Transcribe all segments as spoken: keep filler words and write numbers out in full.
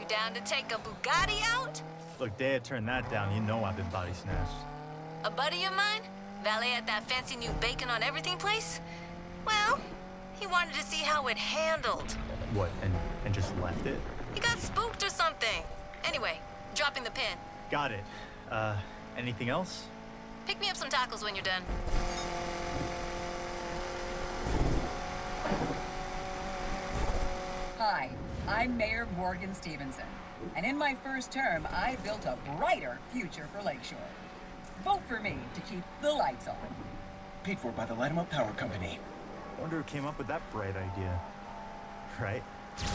You down to take a Bugatti out? Look, Dea turned that down. You know I've been body snatched. A buddy of mine? Valet at that fancy new bacon on everything place? Well, he wanted to see how it handled. What, and, and just left it? He got spooked or something. Anyway, dropping the pin. Got it. Uh, anything else? Pick me up some tacos when you're done. Hi, I'm Mayor Morgan Stevenson, and in my first term, I built a brighter future for Lakeshore. Vote for me to keep the lights on. Paid for by the Light 'em Up Power Company. Wonder who came up with that bright idea. Right?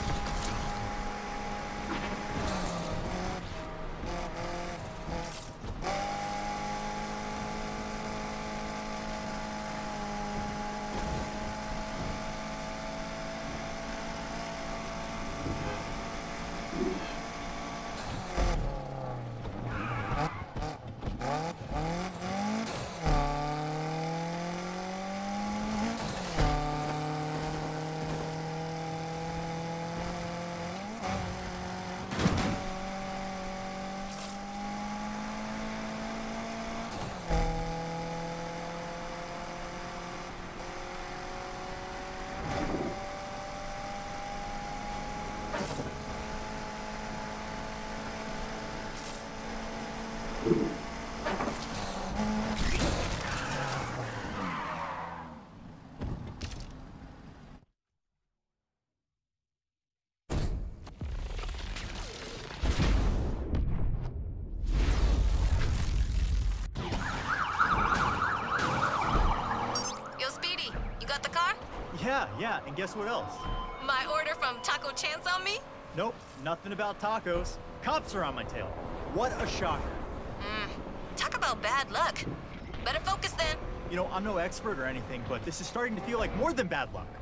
Yeah, yeah, and guess what else? My order from Taco Chance on me? Nope, nothing about tacos. Cops are on my tail. What a shocker. Mm, talk about bad luck. Better focus then. You know, I'm no expert or anything, but this is starting to feel like more than bad luck.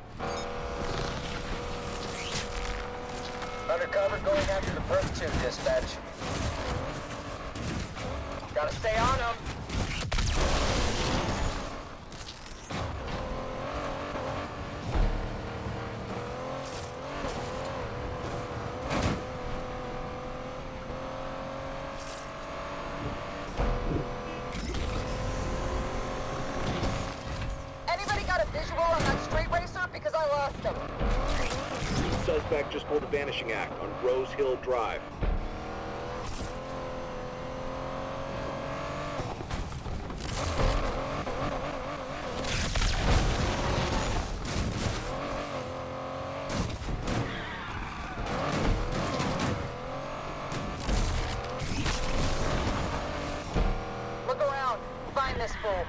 Undercover going after the perk two, dispatch. Gotta stay on them. Suspect just pulled a vanishing act on Rose Hill Drive. Look around. Find this fool.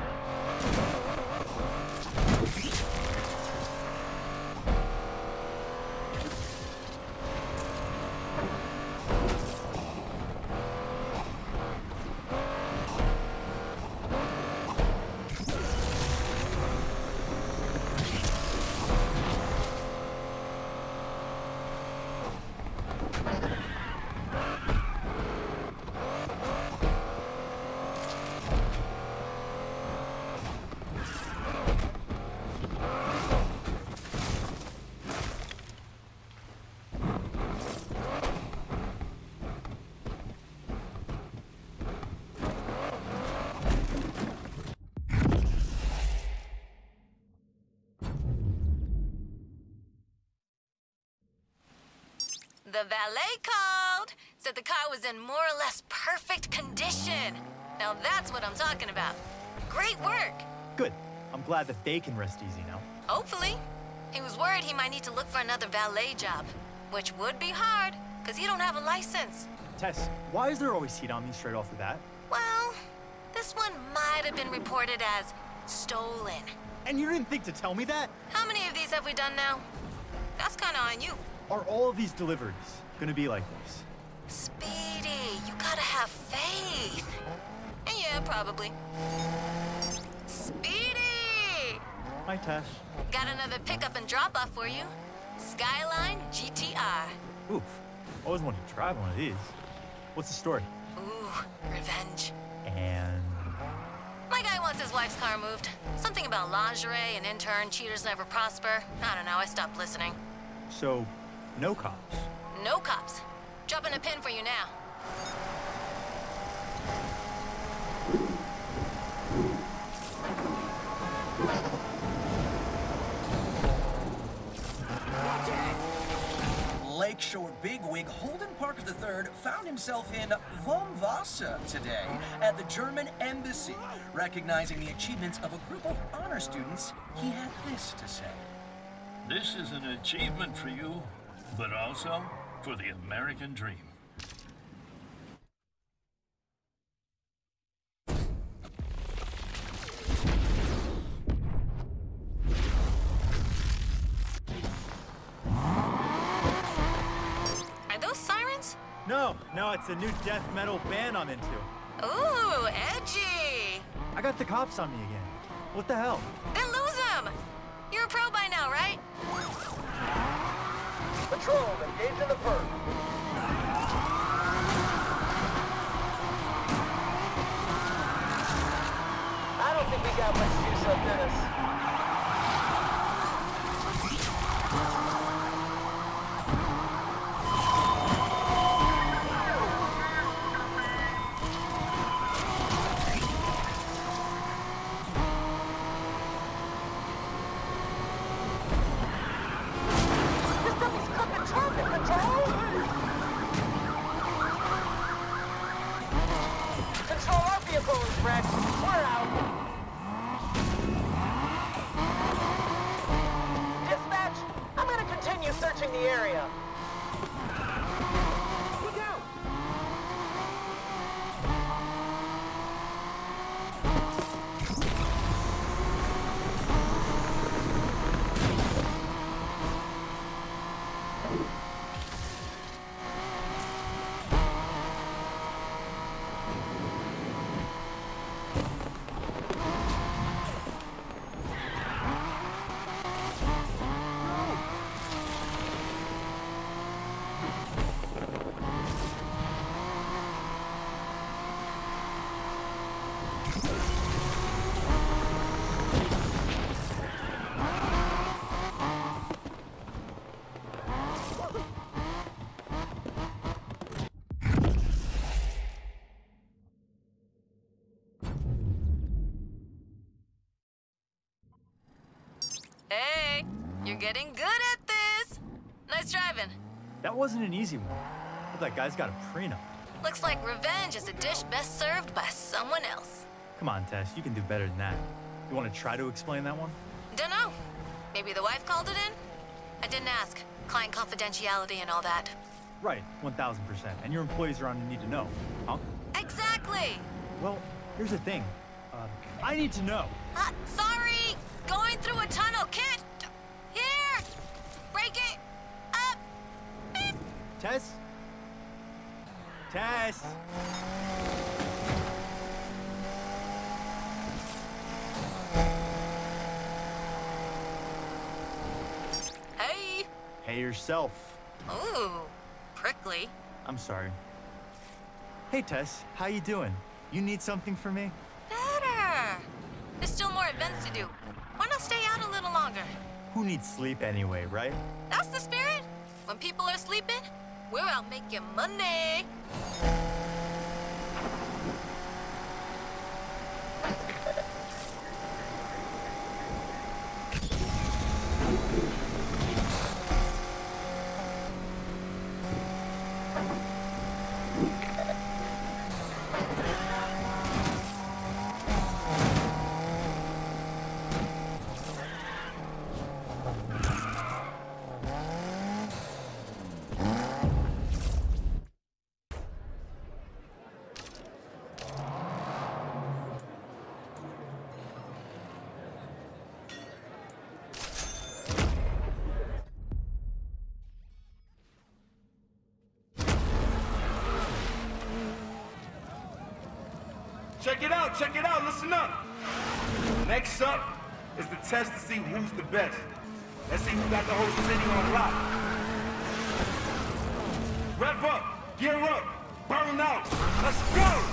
The valet called, said the car was in more or less perfect condition. Now that's what I'm talking about. Great work. Good. I'm glad that they can rest easy now. Hopefully. He was worried he might need to look for another valet job, which would be hard, because he don't have a license. Tess, why is there always heat on me straight off the bat? Well, this one might have been reported as stolen. And you didn't think to tell me that? How many of these have we done now? That's kind of on you. Are all of these deliveries gonna be like this? Speedy, you gotta have faith. And yeah, probably. Speedy! Hi, Tess. Got another pickup and drop-off for you. Skyline G T R. Oof. Always wanted to drive one of these. What's the story? Ooh, revenge. And... My guy wants his wife's car moved. Something about lingerie, an intern, cheaters never prosper. I don't know, I stopped listening. So, no cops? No cops. Dropping a pin for you now. Lakeshore bigwig Holden Parker the third found himself in Vombasa today at the German embassy. Recognizing the achievements of a group of honor students, he had this to say. This is an achievement for you, but also for the American dream. No, no, it's a new death metal band I'm into. Ooh, edgy. I got the cops on me again. What the hell? Then lose them. You're a pro by now, right? Patrol, engage in the perk. I don't think we got much juice up in us. Searching the area. Look out! Hey, you're getting good at this. Nice driving. That wasn't an easy one. But that guy's got a prenup. Looks like revenge is a dish best served by someone else. Come on, Tess, you can do better than that. You want to try to explain that one? Dunno. Maybe the wife called it in? I didn't ask. Client confidentiality and all that. Right, one thousand percent. And your employees are on a need to know, huh? Exactly. Well, here's the thing. Uh, I need to know. Uh, sorry. Going through a tunnel. Can't. Here. Break it up. Beep. Tess? Tess? Hey. Hey yourself. Ooh, prickly. I'm sorry. Hey Tess, how you doing? You need something from me? Better. There's still more events to do. Why not stay out a little longer? Who needs sleep anyway, right? That's the spirit. When people are sleeping, we're out making money. Check it out, check it out, listen up. Next up is the test to see who's the best. Let's see who got the whole city on lock. Rev up, gear up, burn out, let's go!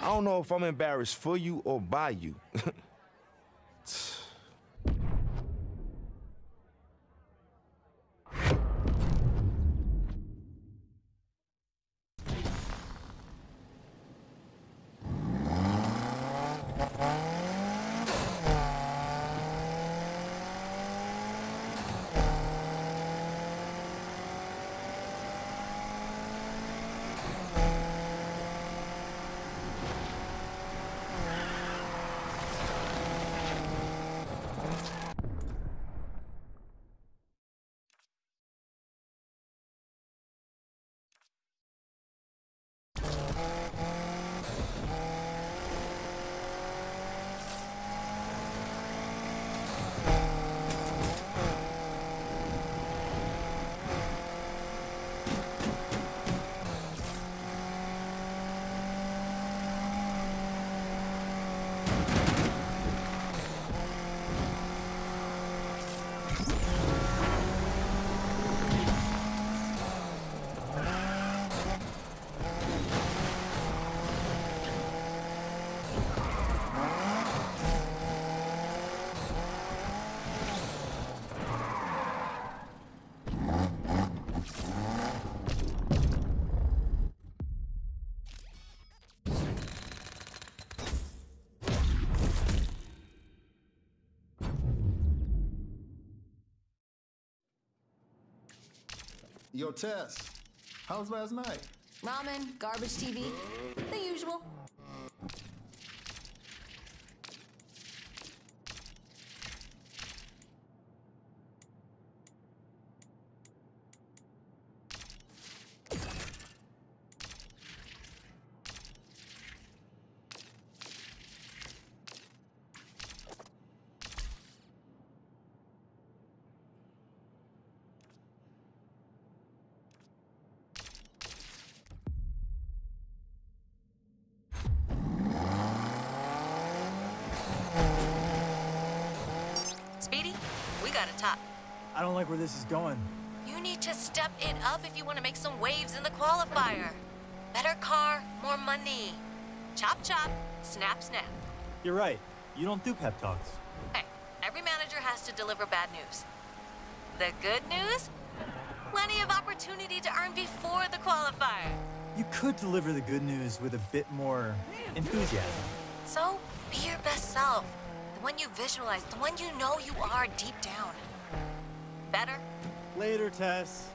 I don't know if I'm embarrassed for you or by you. Yo, Tess, how was last night? Ramen, garbage T V, the usual. Speedy, we got a top. I don't like where this is going. You need to step it up if you want to make some waves in the qualifier. Better car, more money. Chop, chop, snap, snap. You're right. You don't do pep talks. Hey, every manager has to deliver bad news. The good news? Plenty of opportunity to earn before the qualifier. You could deliver the good news with a bit more enthusiasm. So, be your best self. The one you visualize, the one you know you are deep down. Better? Later, Tess.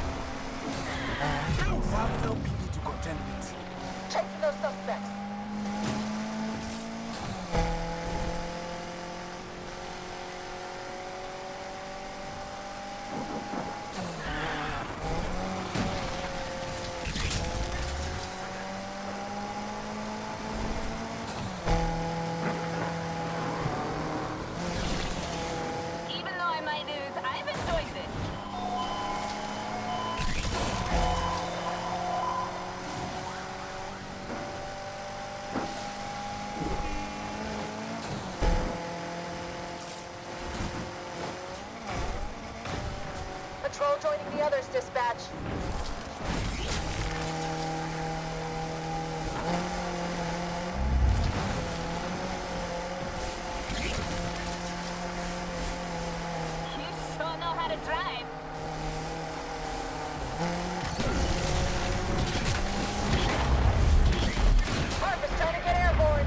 Chasing those suspects. joining the others, dispatch. You sure know how to drive. Harvest trying to get airborne.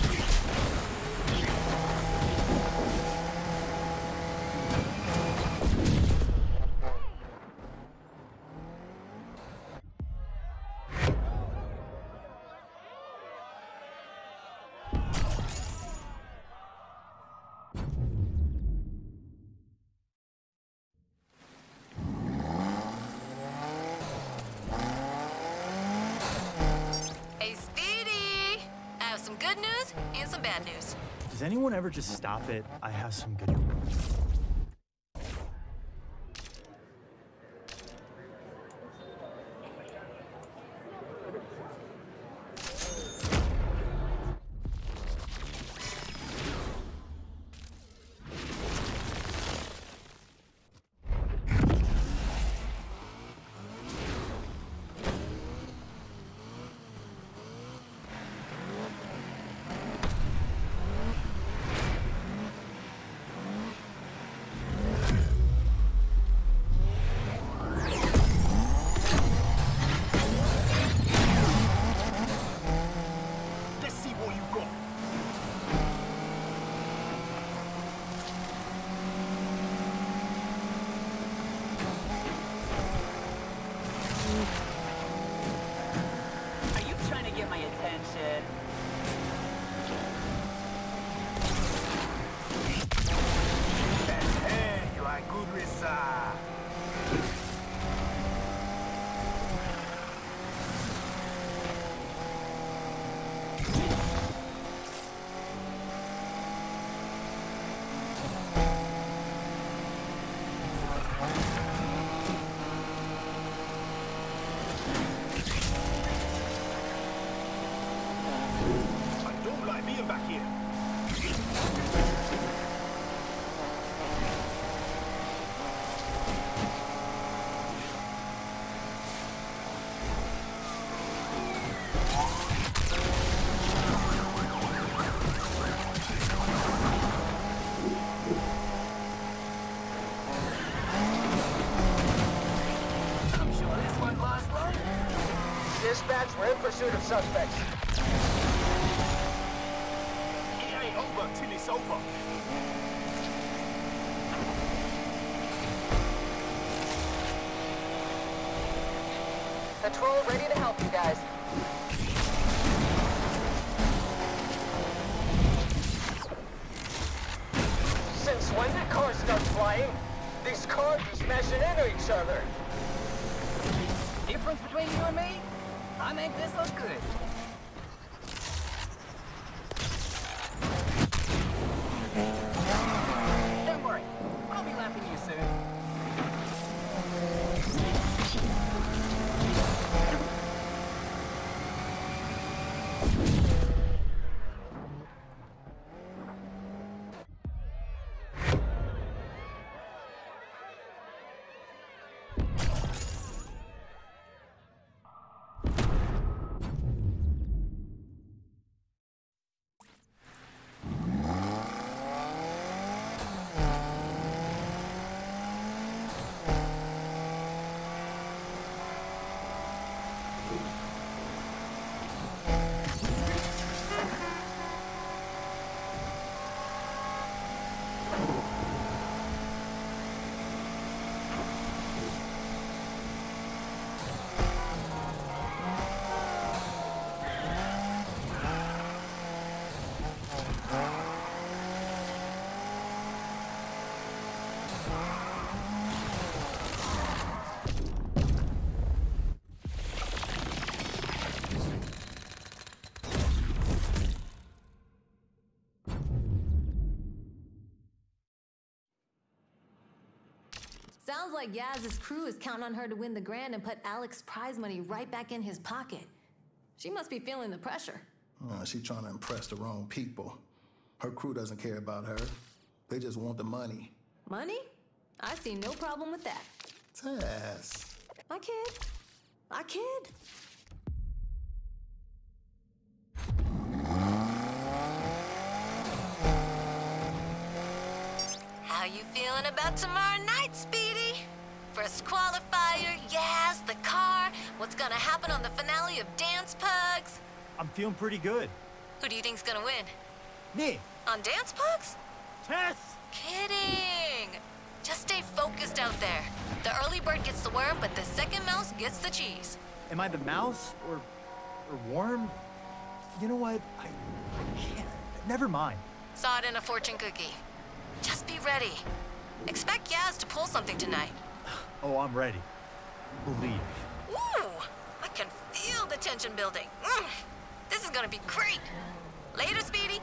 Hey, Speedy! I have some good news and some bad news. Does anyone ever just stop it? I have some good news. Are you trying to get my attention? Hey, you are good with sir. I don't like being back here. I'm sure this won't last long. Dispatch, we're in pursuit of suspects. It ain't over till it's over. Patrol ready to help you guys. Since when did cars start flying? These cars are smashing into each other. Difference between you and me? I make this look good. Don't worry, I'll be lapping you soon. Sounds like Yaz's crew is counting on her to win the grand and put Alex's prize money right back in his pocket. She must be feeling the pressure. Uh, she's trying to impress the wrong people. Her crew doesn't care about her. They just want the money. Money? I see no problem with that. Tess. I kid. I kid. How you feeling about tomorrow night, Speedy? First qualifier, yes, the car. What's gonna happen on the finale of Dance Pugs? I'm feeling pretty good. Who do you think's gonna win? Me. On Dance Pugs? Tess! Kidding! Just stay focused out there. The early bird gets the worm, but the second mouse gets the cheese. Am I the mouse or or worm? You know what? I, I can't. Never mind. Saw it in a fortune cookie. Just be ready. Expect Yaz to pull something tonight. Oh, I'm ready. Believe. Ooh! I can feel the tension building. Mm, this is gonna be great. Later, Speedy.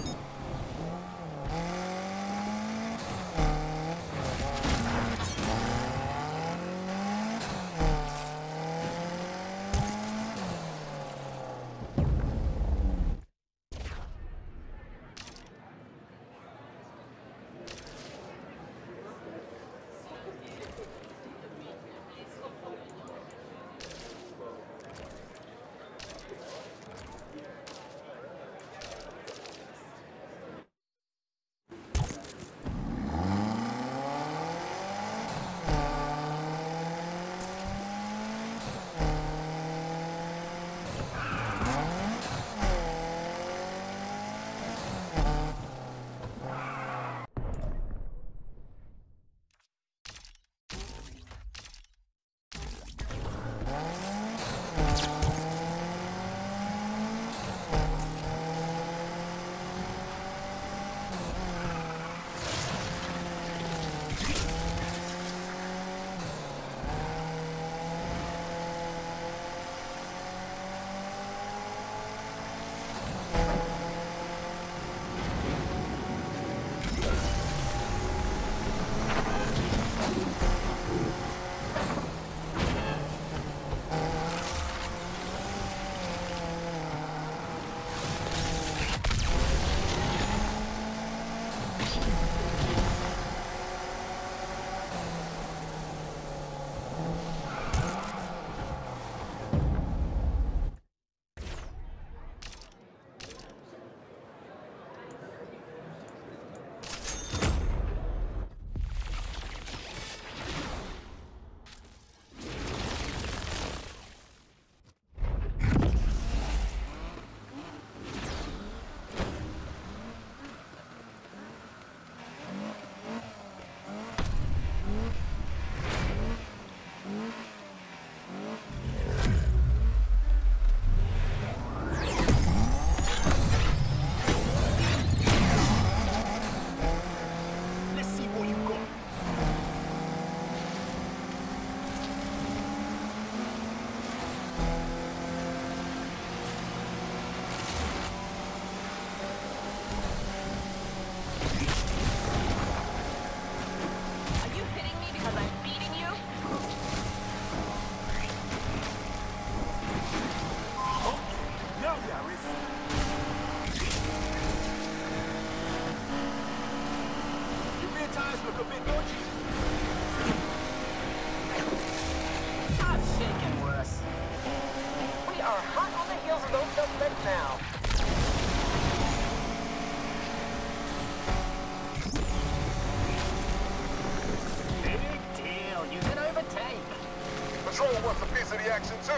Patrol wants a piece of the action too.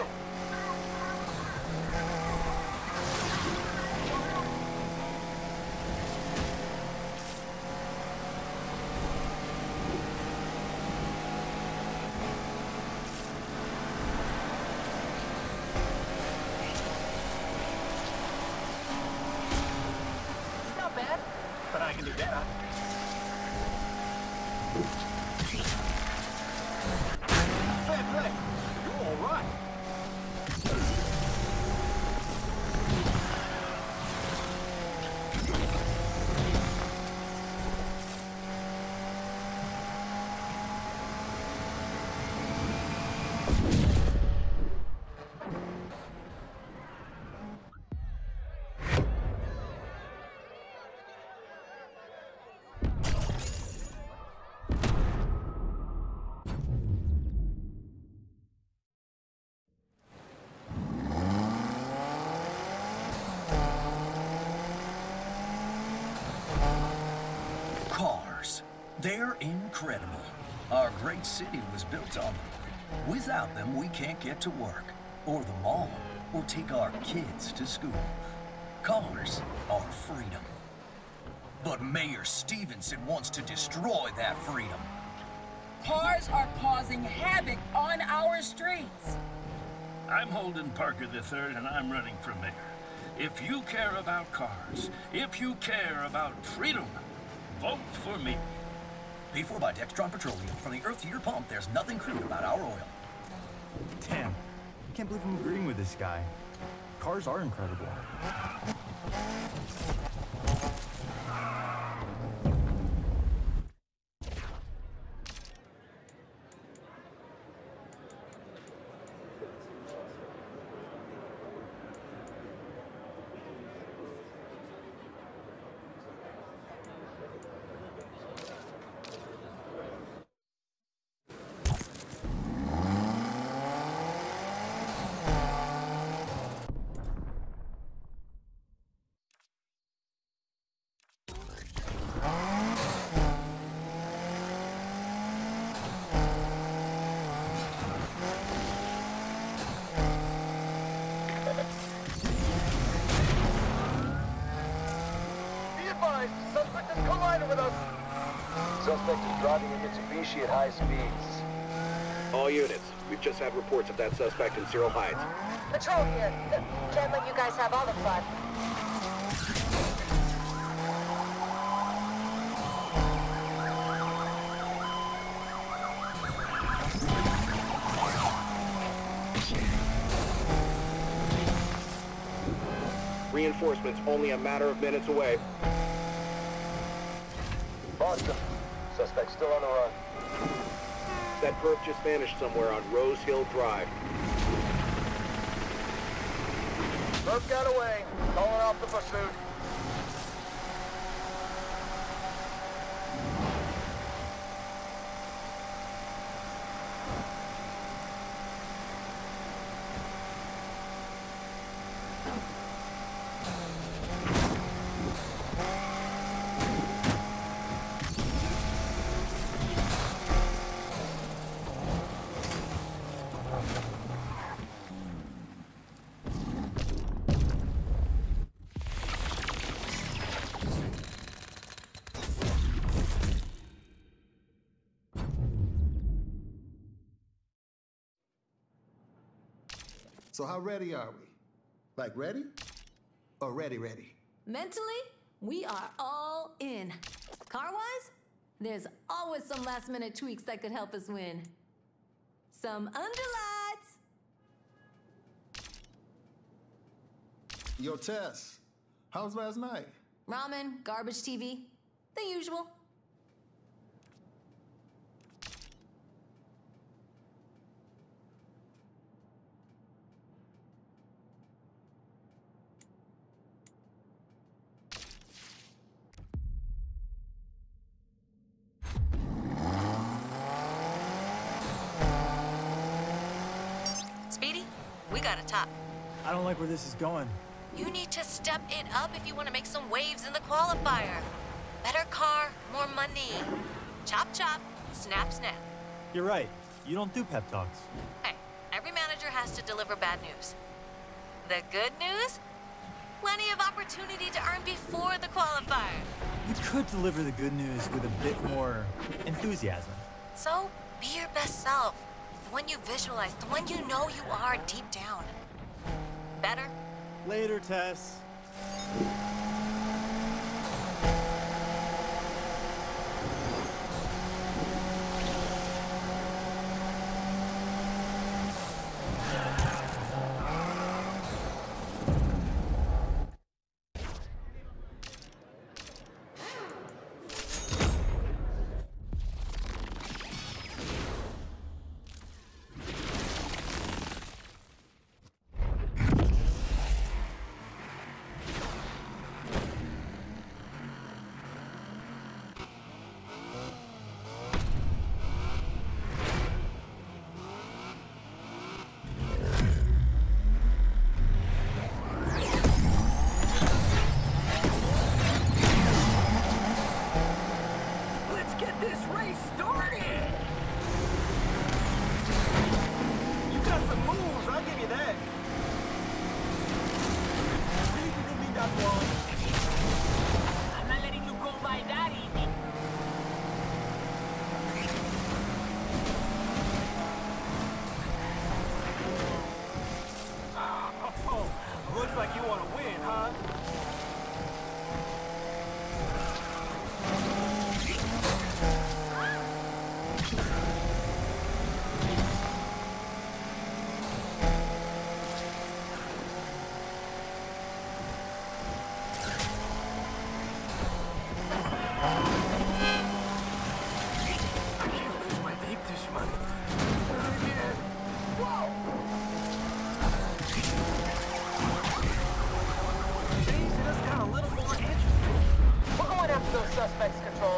Not bad, but I can do better. Fair play. You're all right. Cars. They're incredible. Our great city was built on them. Without them, we can't get to work, or the mall, or take our kids to school. Cars are freedom. But Mayor Stevenson wants to destroy that freedom. Cars are causing havoc on our streets. I'm Holden Parker the third, and I'm running for mayor. If you care about cars, if you care about freedom, vote for me. Paid for by Dextron Petroleum. From the earth to your pump, there's nothing crude about our oil. Damn. I can't believe I'm agreeing with this guy. Cars are incredible. Suspect is colliding with us. Suspect is driving a Mitsubishi at high speeds. All units, we've just had reports of that suspect in Cyril Heights. Patrol here. Can't let you guys have all the fun. Reinforcements only a matter of minutes away. Boston. Suspect still on the run. That perp just vanished somewhere on Rose Hill Drive. Perp got away. Calling off the pursuit. So how ready are we? Like ready? Or ready ready? Mentally, we are all in. Car-wise, there's always some last-minute tweaks that could help us win. Some underlights. Yo, Tess, how was last night? Ramen, garbage T V, the usual. Speedy, we got a top. I don't like where this is going. You need to step it up if you want to make some waves in the qualifier. Better car, more money. Chop chop, snap snap. You're right. You don't do pep talks. Hey, every manager has to deliver bad news. The good news? Plenty of opportunity to earn before the qualifier. You could deliver the good news with a bit more enthusiasm. So, be your best self. The one you visualize, the one you know you are deep down. Better? Later, Tess. Looks like you want to win, huh? Suspects control.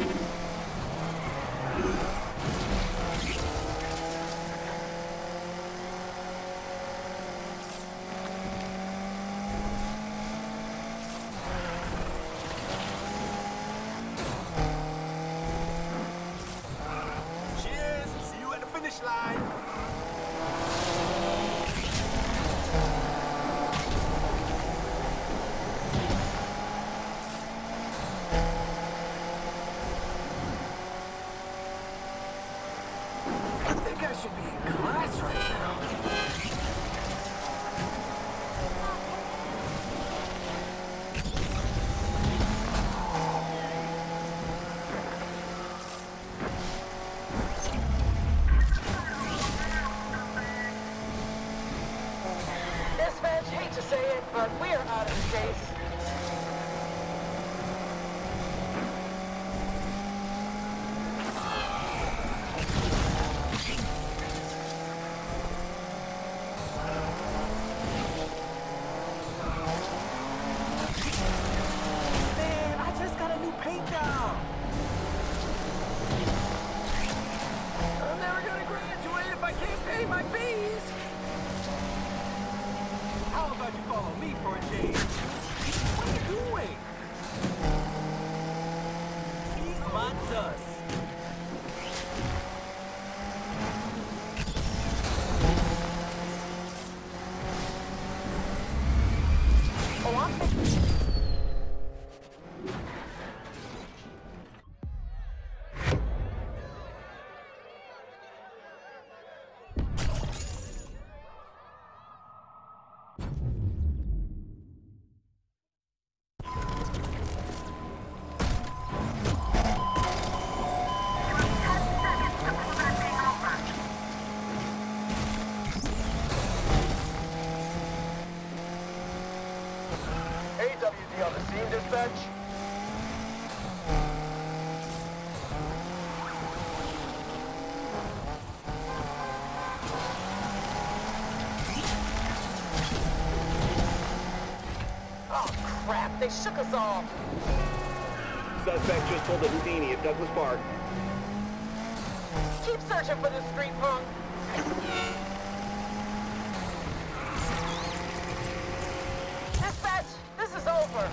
Cheers! See you at the finish line! Should be in class right now. Dispatch, hate to say it, but we're out of space. Dispatch. Oh, crap. They shook us off. Suspect just pulled a Houdini at Douglas Park. Keep searching for this street punk. Dispatch, this is over.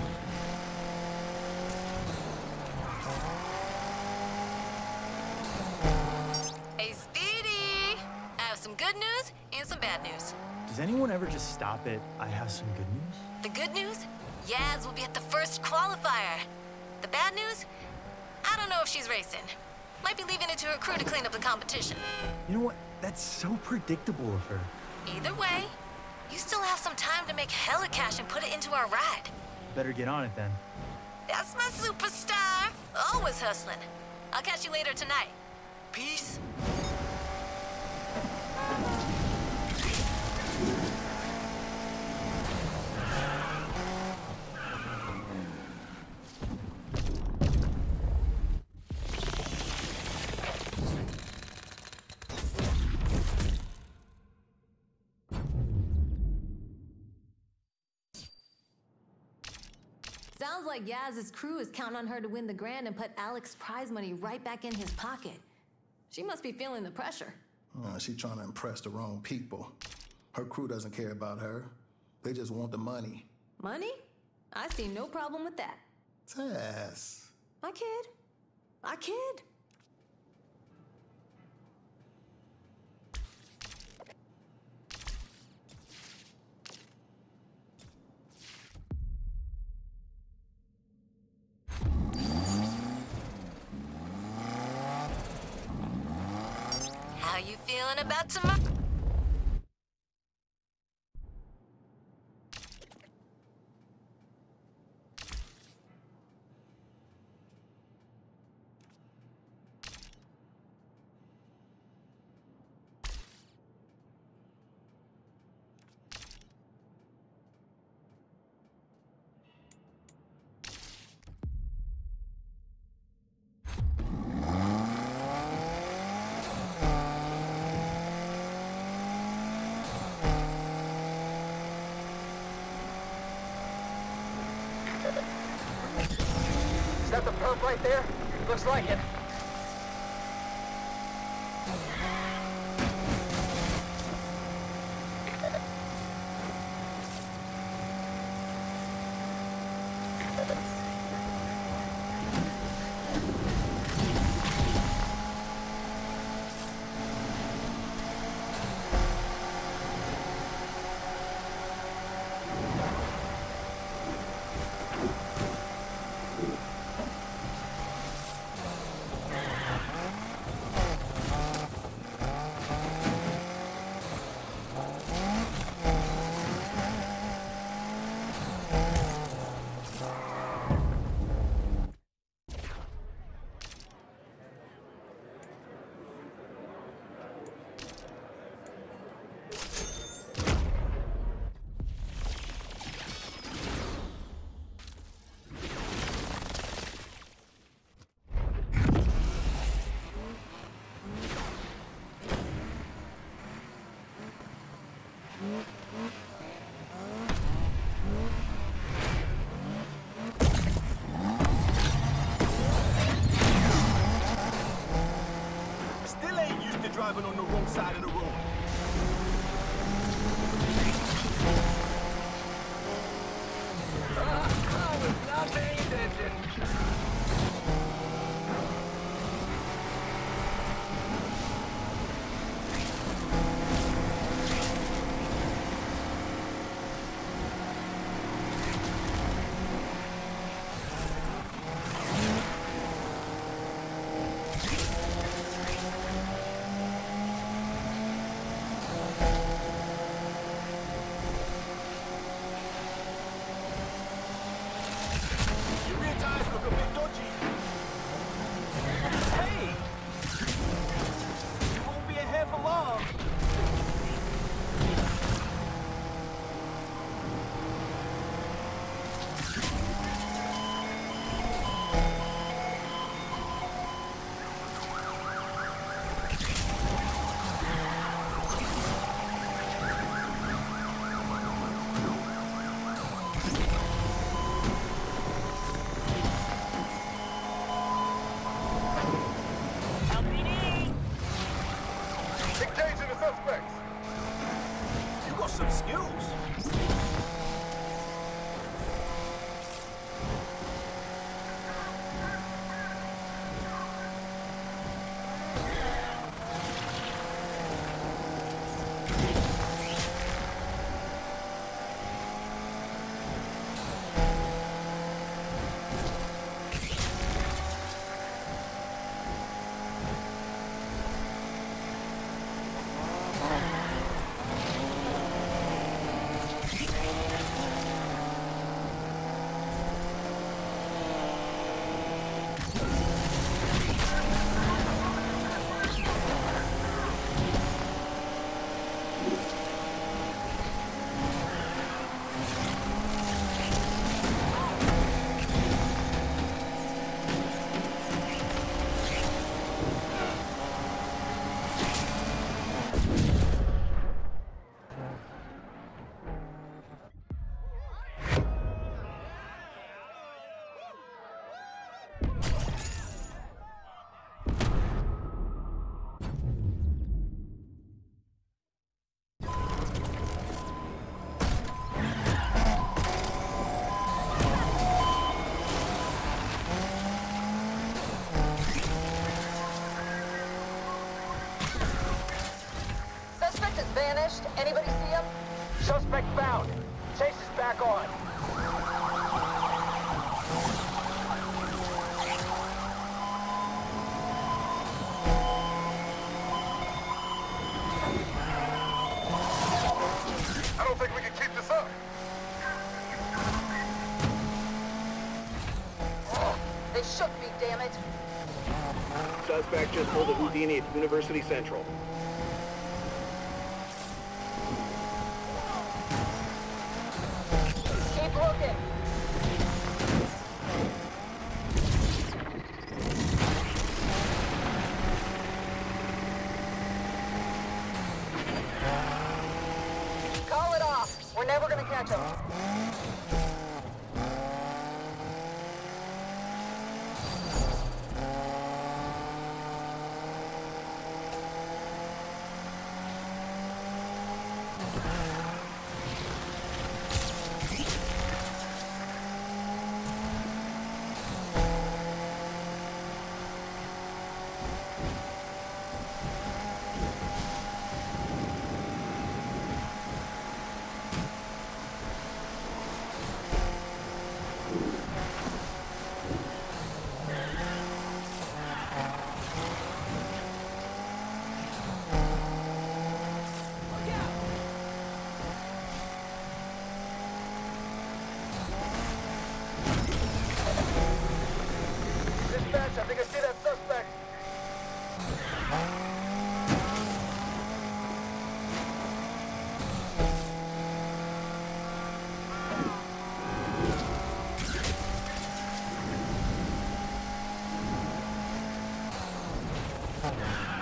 Hey, Speedy! I have some good news and some bad news. Does anyone ever just stop at, I have some good news? The good news? Yaz will be at the first qualifier. The bad news? I don't know if she's racing. Might be leaving it to her crew to clean up the competition. You know what? That's so predictable of her. Either way, you still have some time to make hella cash and put it into our ride. Better get on it then. That's my superstar. Always hustling. I'll catch you later tonight. Peace. Sounds like Yaz's crew is counting on her to win the grand and put Alex's prize money right back in his pocket. She must be feeling the pressure. Uh, she's trying to impress the wrong people. Her crew doesn't care about her. They just want the money. Money? I see no problem with that. Tess. I kid. I kid. How you feeling about tomorrow? Is that the perp right there? Looks like it. Still ain't used to driving on the wrong side of the road. I was not paying attention. Your rear tires look a bit dodgy. Hey! You won't be ahead for long. Engaging the suspects. You got some skills. Suspect has vanished. Anybody see him? Suspect found. Chase is back on. I don't think we can keep this up. They shook me, damn it. Suspect just pulled a Houdini at University Central. Keep looking. Call it off. We're never gonna catch him. Oh.